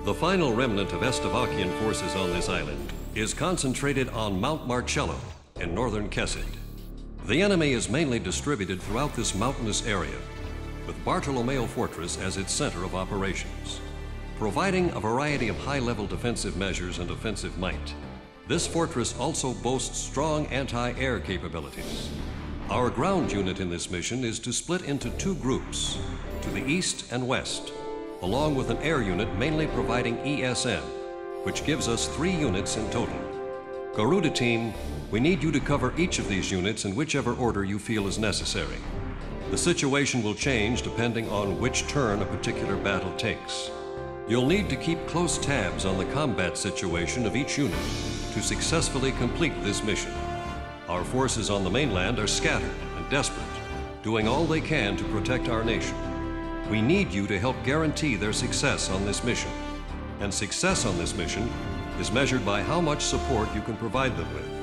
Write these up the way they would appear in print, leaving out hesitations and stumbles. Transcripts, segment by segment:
The final remnant of Estavakian forces on this island is concentrated on Mount Marcello in northern Kessid. The enemy is mainly distributed throughout this mountainous area, with Bartolomeo Fortress as its center of operations. Providing a variety of high-level defensive measures and offensive might, this fortress also boasts strong anti-air capabilities. Our ground unit in this mission is to split into two groups, to the east and west, along with an air unit mainly providing ESN, which gives us 3 units in total. Garuda team, we need you to cover each of these units in whichever order you feel is necessary. The situation will change depending on which turn a particular battle takes. You'll need to keep close tabs on the combat situation of each unit to successfully complete this mission. Our forces on the mainland are scattered and desperate, doing all they can to protect our nation. We need you to help guarantee their success on this mission. And success on this mission is measured by how much support you can provide them with.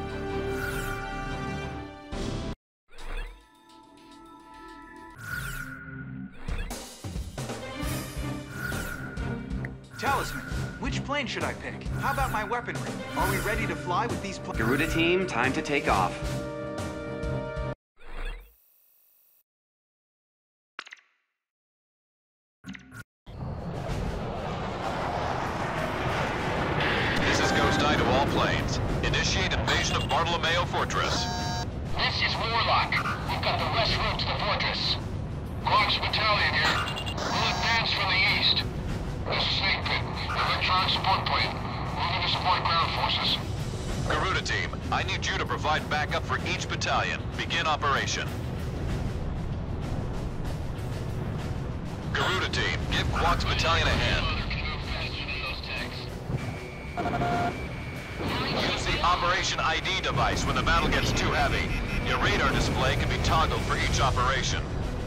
Talisman, which plane should I pick? How about my weaponry? Are we ready to fly with these planes? Garuda team, time to take off. This is Ghost Eye to all planes. Initiate invasion of Bartolomeo Fortress. This is Warlock. We've got the west route to the fortress. Quark's battalion here. We'll advance from the east. This is Snake Pit, electronic support plane. Moving to support ground forces. Garuda team, I need you to provide backup for each battalion. Begin operation. Garuda team, give Quark's battalion a hand. Use the Operation ID device when the battle gets too heavy. Your radar display can be toggled for each operation.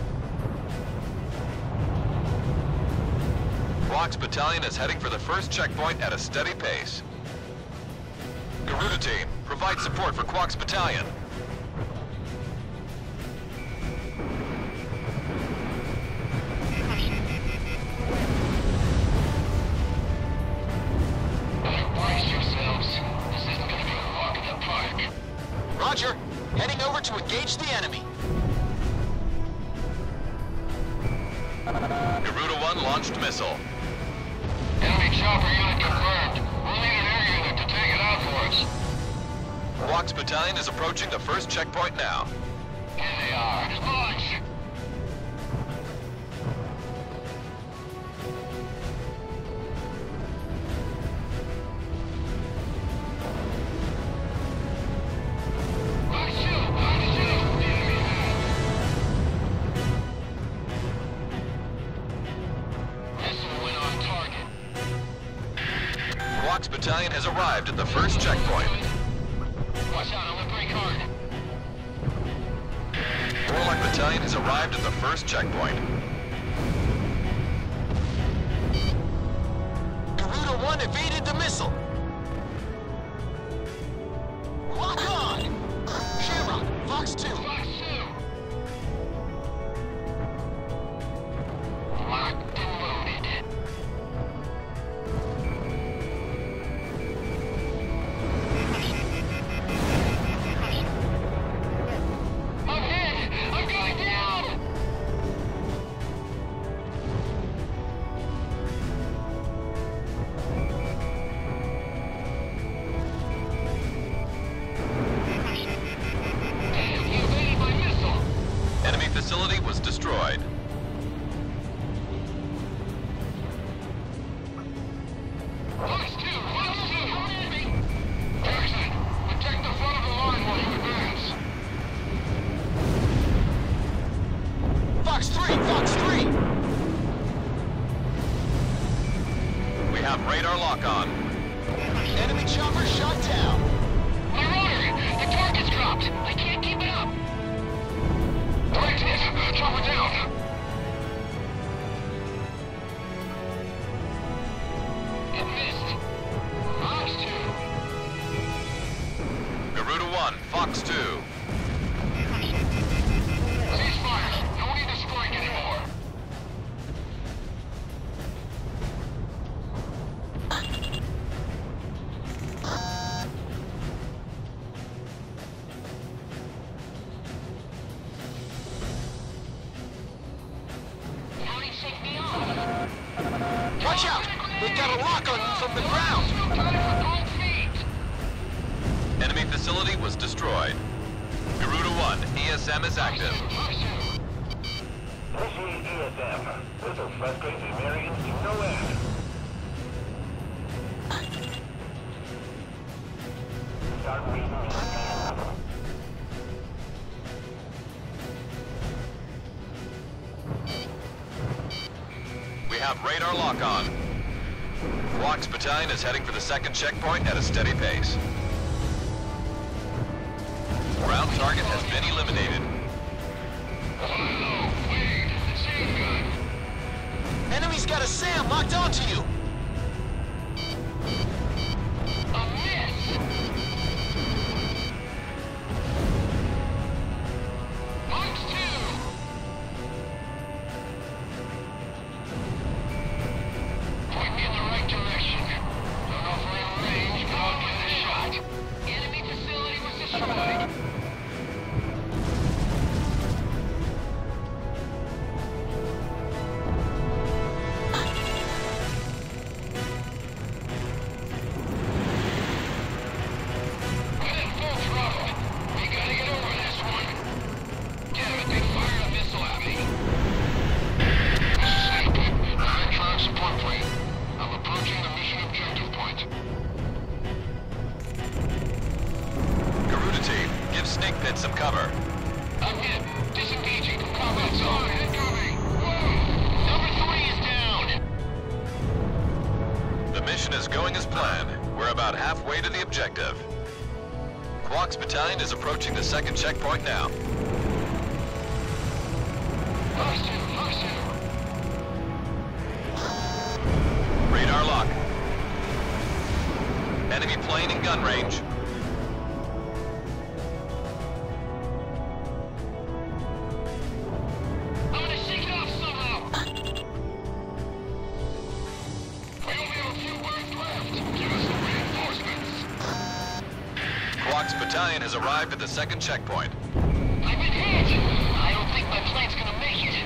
Quark's battalion is heading for the first checkpoint at a steady pace. Garuda team, provide support for Quark's battalion. Brace yourselves. This isn't going to be a walk in the park. Roger. Heading over to engage the enemy. Garuda 1 launched missile. Enemy chopper unit confirmed. We'll need an air unit to take it out for us. Quark's battalion is approaching the first checkpoint now. Here they are. Launch! Quark's battalion has arrived at the first checkpoint. Watch out, I'm gonna brake hard. Warlock battalion has arrived at the first checkpoint. Garuda 1 evaded the missile. Lock on! Shamrock, Fox 2. Fox 2. Locked and loaded. I'm hit! I'm going down! Damn, he evaded my missile! Enemy facility was destroyed. Fox 2! Fox 2! Jackson, protect the front of the line while you advance. Fox 3, Fox 3. We have radar lock on. Enemy chopper shot down. My rudder! The target's dropped! I can't keep it up! Direct hit! Chopper down! It missed! Fox 2! Garuda 1, Fox 2. Ceasefire! No need to strike anymore! got a lock on you from the ground. Enemy facility was destroyed. Garuda 1, ESM is active. Initiate ESM. This will frustrate the Americans to no end. Start reading ESM. We have radar lock on. Quox Battalion is heading for the second checkpoint at a steady pace. Ground target has been eliminated. Enemy's got a SAM locked onto you. A miss! Marks 2! Point me in the right direction. Don't know if we're in range, but I'll give it a shot. Enemy facility was destroyed. We're in full throttle. We gotta get over this one. Damn it, they fired a missile at me. This is Snake Pit. Electronic support plane. I'm approaching the mission objective point. Garuda team, give Snake Pit some cover. I'm hit. Disengaging. Combat zone. Incoming. Whoa! Number 3 is down. The mission is going as planned. We're about halfway to the objective. Quox Battalion is approaching the second checkpoint now. Marks 2. Radar lock. Enemy plane in gun range. I'm gonna shake it off somehow. We only have a few birds left. Give us the reinforcements. Quox Battalion has arrived at the second checkpoint. I've been hit. I don't think my plane's gonna make it.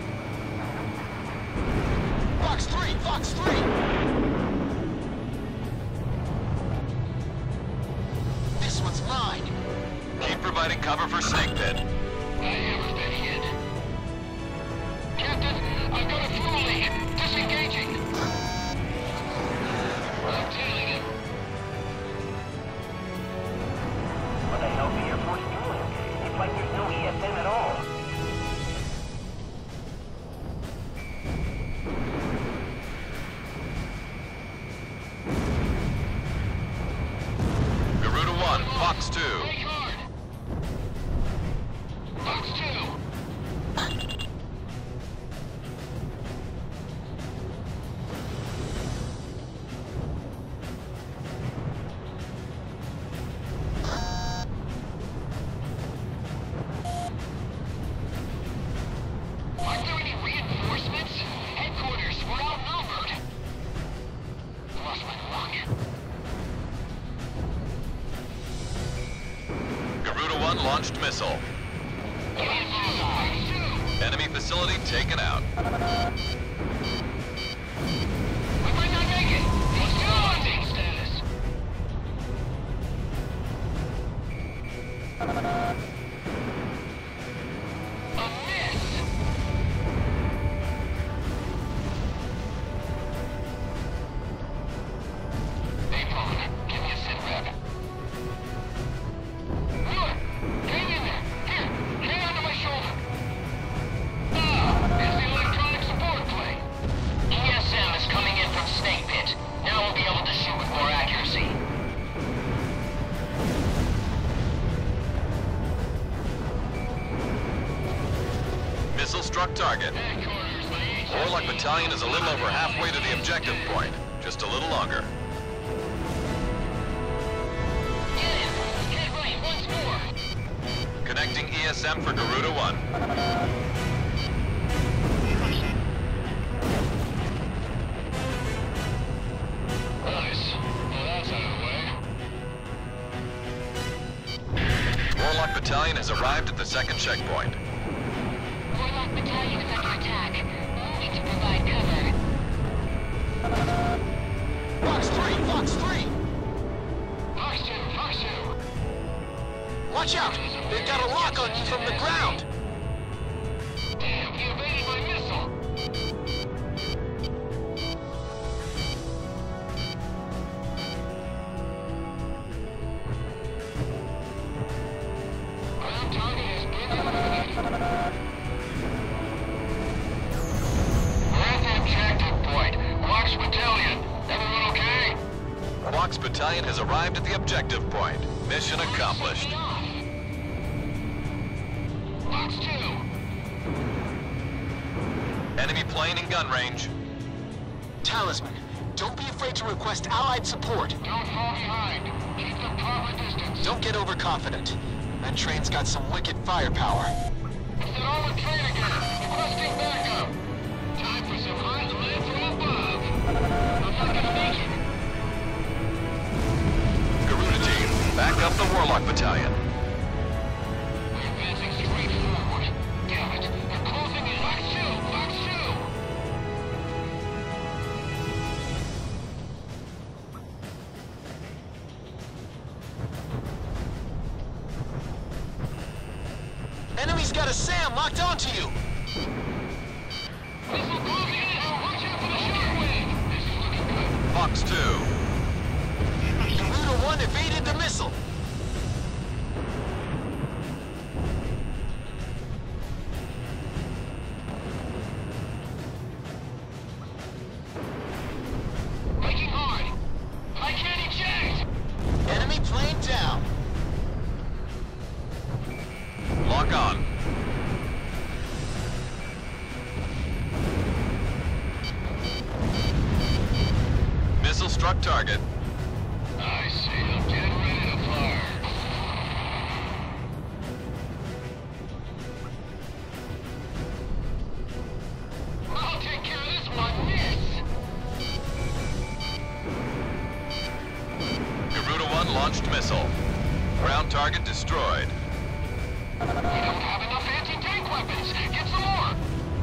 Fox 3, Fox 3. This one's mine. Keep providing cover for Snake Pit. I haven't been hit. Captain, I've got a fuel leak. Disengaging. I'm tailing him. What the hell's the Air Force doing? It's like there's no ESM at all. Garuda 1, Fox 2. Take hard. Fox 2. Aren't there any reinforcements? Headquarters, we're outnumbered. Lost my luck. Garuda 1 launched missile. Enemy facility taken out. We might not make it. Let's go on team status. A miss. Apron, give me a sit rep. Miller, hang in there. Here, hang onto my shoulder. It's the electronic support plane. ESM is coming in from Snake Pit. Now we'll be able to shoot with more accuracy. Missile struck target. Headquarters, my HSC. Warlock Battalion is a little over halfway to the objective point. Just a little longer. Get him. Get right once more. Connecting ESM for Garuda 1. Nice. Well, that's out of the way. Warlock Battalion has arrived at the second checkpoint. Warlock Battalion is under attack. Need to provide cover. Fox 3! Fox 2, Fox 2. Watch out! They've got a lock on you from the ground! Damn, he evaded my missile. Ground target has been eliminated. We're at the objective point. Quox Battalion. Everyone okay? Quox Battalion has arrived at the objective point. Mission accomplished. Fox 2. Enemy plane in gun range. Talisman, don't be afraid to request allied support. Don't fall behind. Keep the proper distance. Don't get overconfident. That train's got some wicked firepower. It's an armored train again. Requesting backup. Time for some hot land from above. I'm not gonna make it. Garuda team, back up the Warlock Battalion. We're advancing straight forward. Damn it. They're closing in. Fox 2! Fox 2! Enemy's got a SAM locked onto you! Missile closing in! Watch out for the shortwave! This is looking good. Fox 2. Garuda 1 evaded the missile! Making hard! I can't eject! Enemy plane down! Lock on. Missile struck target. I see them. Get ready to fire. I'll take care of this one, miss! Garuda 1 launched missile. Ground target destroyed. We don't have enough anti-tank weapons! Get some more!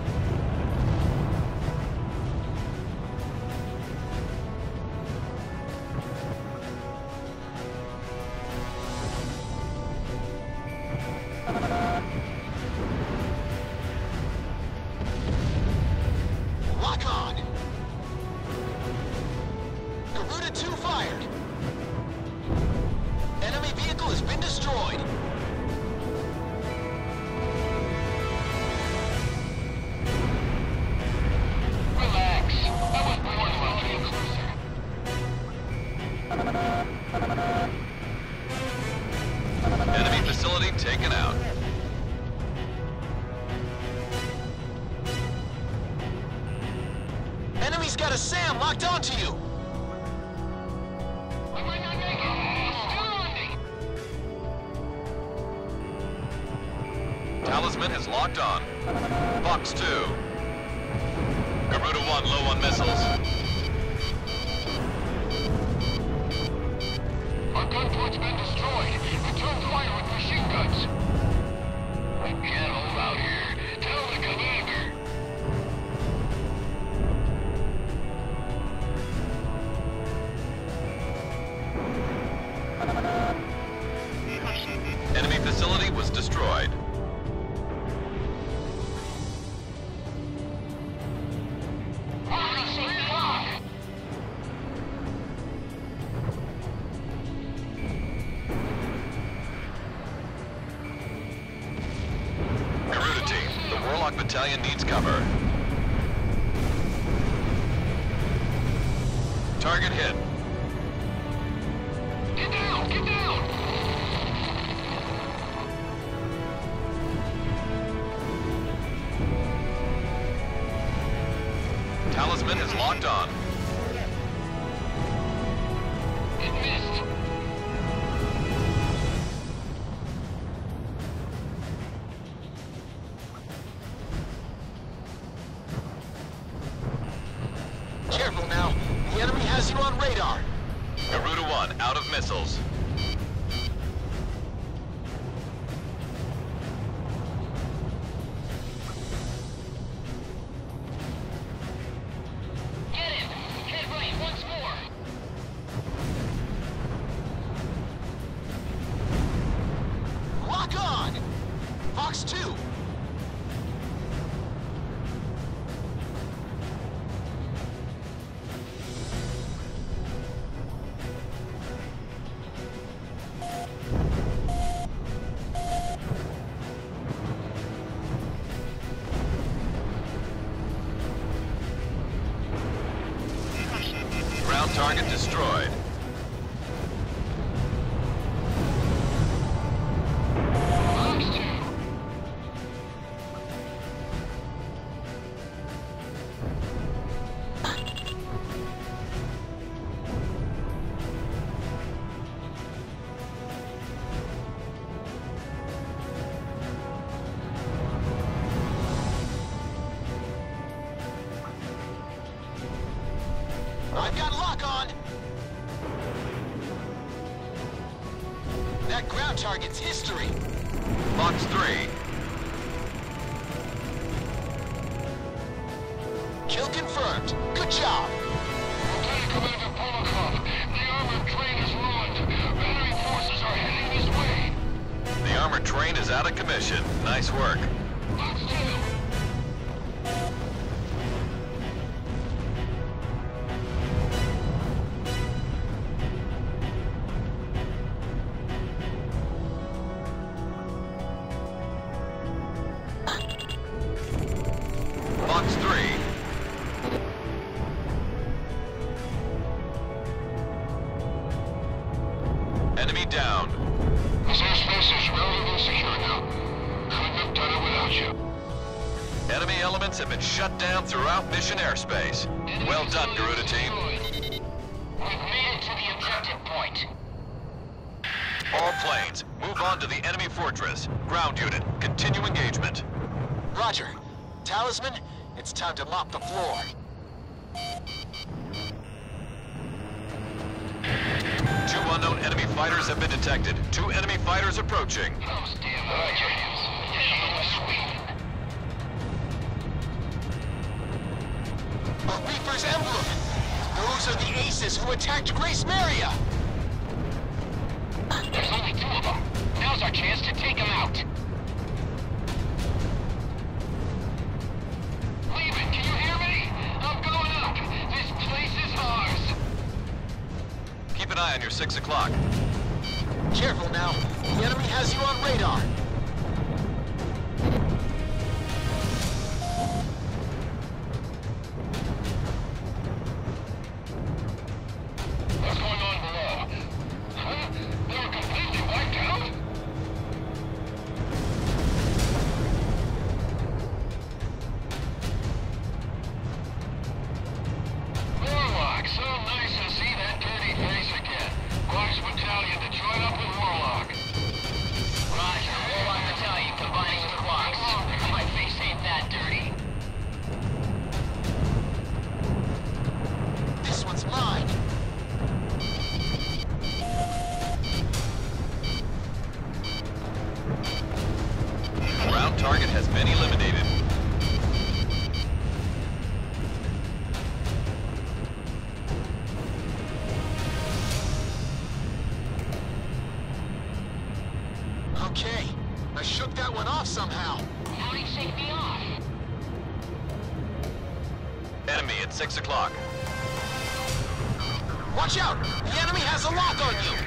Lock on! Garuda 2 fired! Enemy vehicle has been destroyed! Relax. I was born while getting closer. Enemy facility taken out. Enemy's got a SAM locked onto you! I might not make it. Still landing. Talisman is locked on. Fox 2. Garuda 1 low on missiles. Our gunport's been destroyed. Return fire with machine guns. We can't hold out here. Tell the commander. Enemy facility was destroyed. Garuda team, the Warlock Battalion needs cover. Target hit. Get down! Get down! Talisman is locked on. It missed. Careful now. The enemy has you on radar. Garuda 1 out of missiles. Get him! Head right once more! destroyed. Fox 2. I've got lock on. That ground target's history. Fox 3. Kill confirmed. Good job. Lieutenant Commander Polakov, the armored train is ruined. Enemy forces are heading this way. The armored train is out of commission. Nice work. Fox 2. Fox 3. Enemy down. This airspace is relatively secure now. Couldn't have done it without you. Enemy elements have been shut down throughout mission airspace. Well done, Garuda team. We've made it to the objective point. All planes, move on to the enemy fortress. Ground unit, continue engagement. Roger. Talisman, it's time to mop the floor. Two unknown enemy fighters have been detected. Two enemy fighters approaching. Those damn Hurricanes. A Reaper's emblem. Those are the aces who attacked Grace Maria. There's only 2 of them. Now's our chance to take them out. Leave it, can you hear me? I'm going up. This place is ours. Keep an eye on your 6 o'clock. Careful now. The enemy has you on radar. What's going on below? Huh? They were completely wiped out? Warlock, so nice to see that dirty face again. Quarks Battalion to join up with Warlock. Roger, Warlock Battalion combining with Quarks. My face ain't that dirty. This one's mine. Ground target has been eliminated. Okay. I shook that one off somehow. How'd he shake me off? Enemy at 6 o'clock. Watch out! The enemy has a lock on you!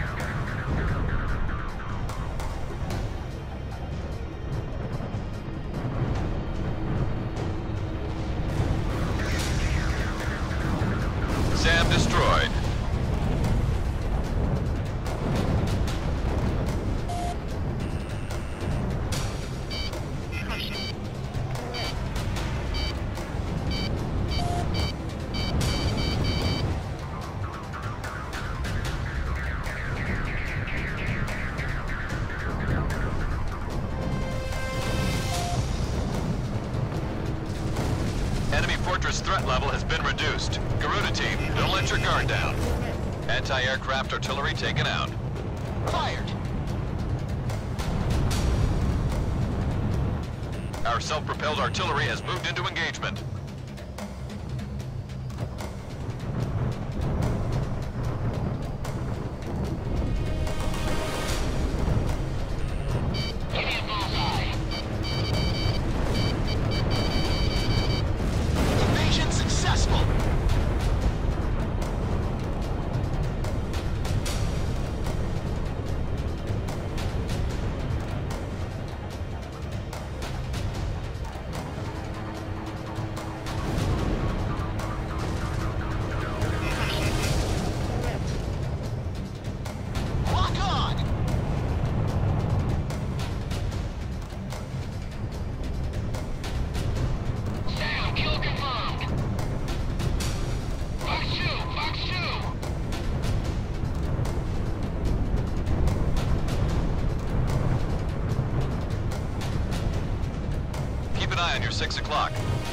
SAM destroyed. Enemy fortress threat level has been reduced. Garuda team, don't let your guard down. Anti-aircraft artillery taken out. Fired! Our self-propelled artillery has moved into engagement. Give me a bullseye. Invasion successful! eye on your 6 o'clock.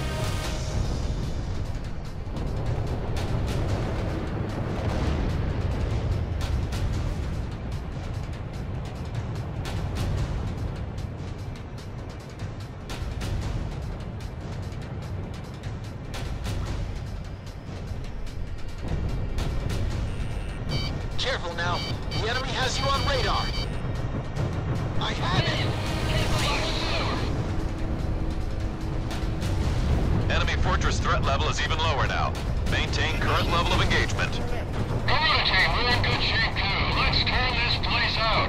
Careful now. The enemy has you on radar. I have it. Enemy fortress threat level is even lower now. Maintain current level of engagement. Garuna team, we're in good shape too. Let's turn this place out.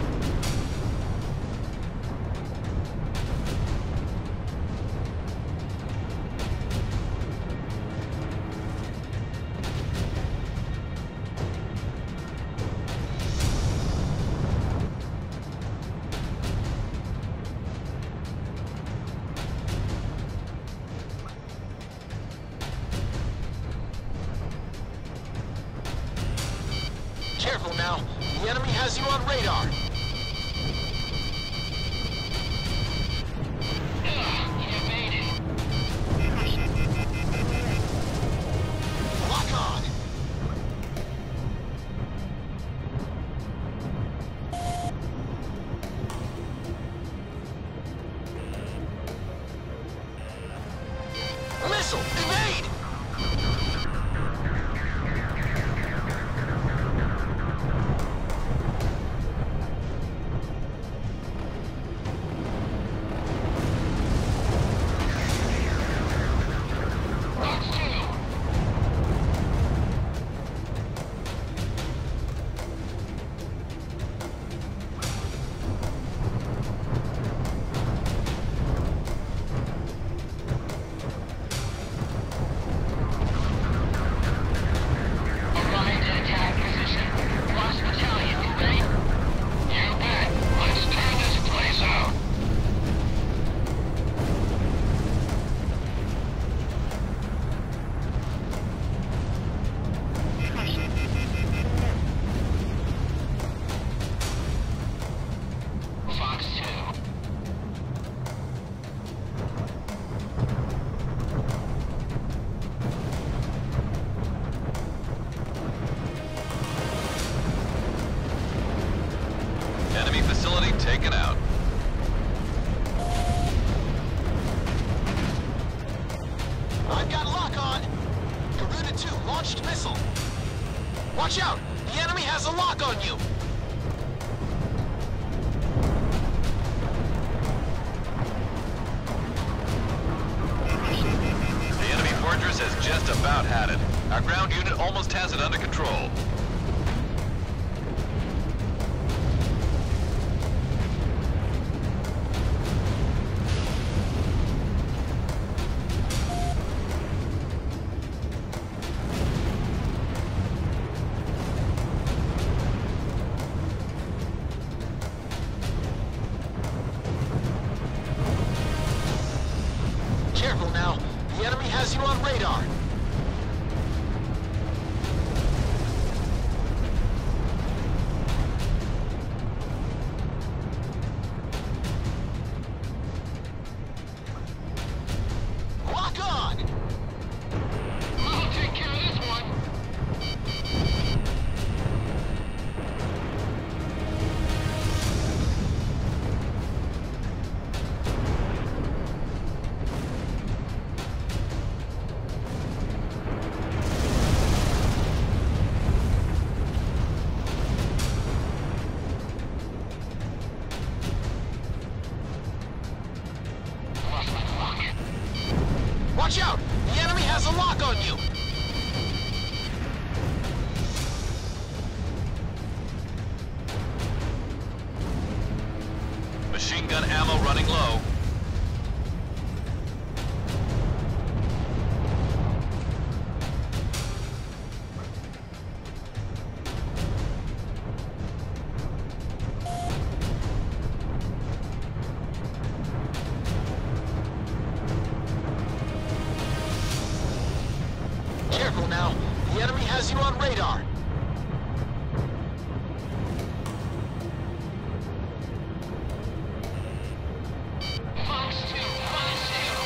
Careful now. The enemy has you on radar. Lock on. Missile, evade! Enemy facility taken out. I've got lock on. Garuda 2 launched missile. Watch out! The enemy has a lock on you! The enemy fortress has just about had it. Our ground unit almost has it under control. Careful now. The enemy has you on radar. Lock on! I'll take care of this one. Watch out! The enemy has a lock on you! Machine gun ammo running low. Careful now. The enemy has you on radar. Fox 2, Fox 2.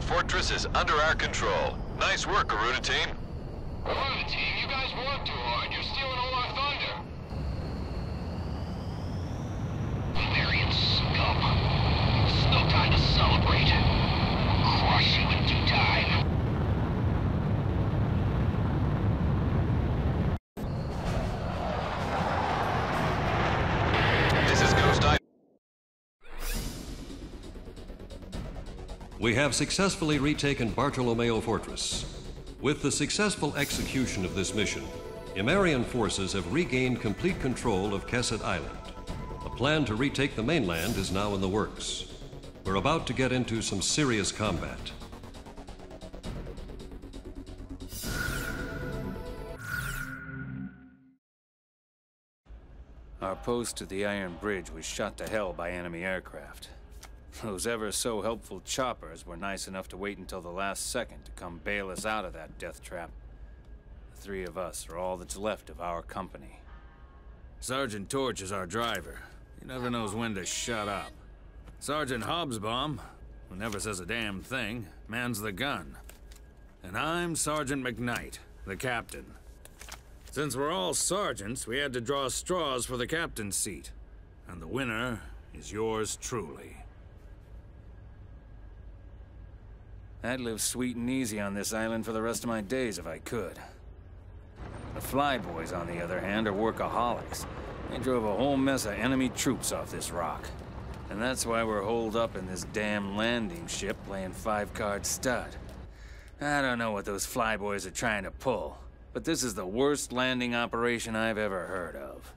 fortress is under our control. Nice work, Garuda team. Garuda team, you guys work too hard. You're stealing all our thunder. Valerian scum. It's no time to celebrate. We'll crush you in due time. This is Ghost Island. We have successfully retaken Bartolomeo Fortress. With the successful execution of this mission, Imarian forces have regained complete control of Kesset Island. A plan to retake the mainland is now in the works. We're about to get into some serious combat. Our post to the Iron Bridge was shot to hell by enemy aircraft. Those ever-so-helpful choppers were nice enough to wait until the last second to come bail us out of that death trap. The three of us are all that's left of our company. Sergeant Torch is our driver. He never knows when to shut up. Sergeant Hobsbawm, who never says a damn thing, mans the gun. And I'm Sergeant McKnight, the captain. Since we're all sergeants, we had to draw straws for the captain's seat. And the winner is yours truly. I'd live sweet and easy on this island for the rest of my days if I could. The Flyboys, on the other hand, are workaholics. They drove a whole mess of enemy troops off this rock. And that's why we're holed up in this damn landing ship playing five-card stud. I don't know what those Flyboys are trying to pull, but this is the worst landing operation I've ever heard of.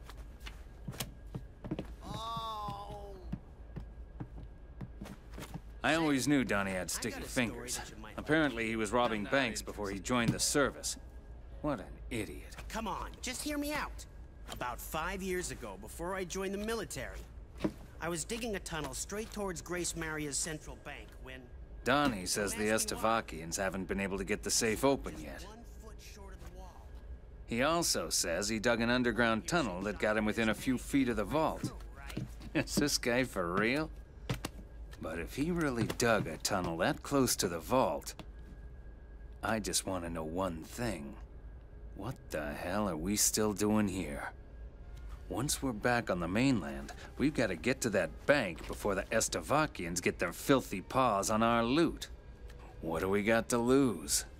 I always knew Donnie had sticky fingers. Apparently he was robbing banks before he joined the service. What an idiot. Come on, just hear me out. About 5 years ago, before I joined the military, I was digging a tunnel straight towards Grace Maria's central bank when... Donnie says the Estevakians haven't been able to get the safe open yet. 1 foot short of the wall. He also says he dug an underground tunnel that got him within a few feet of the vault. Is this guy for real? But if he really dug a tunnel that close to the vault, I just want to know one thing. What the hell are we still doing here? Once we're back on the mainland, we've got to get to that bank before the Estevakians get their filthy paws on our loot. What do we got to lose?